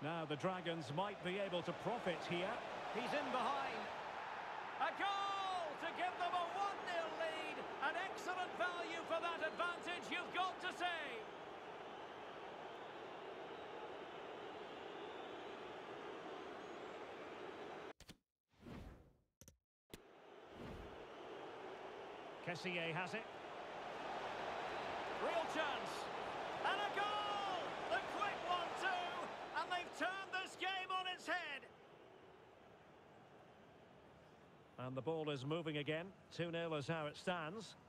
Now the Dragons might be able to profit here. He's in behind. A goal to give them a 1-0 lead. An excellent value for that advantage, you've got to say. Kessié has it. Real chance. And a goal! The quick one too! And they've turned this game on its head. And the ball is moving again. 2-0 is how it stands.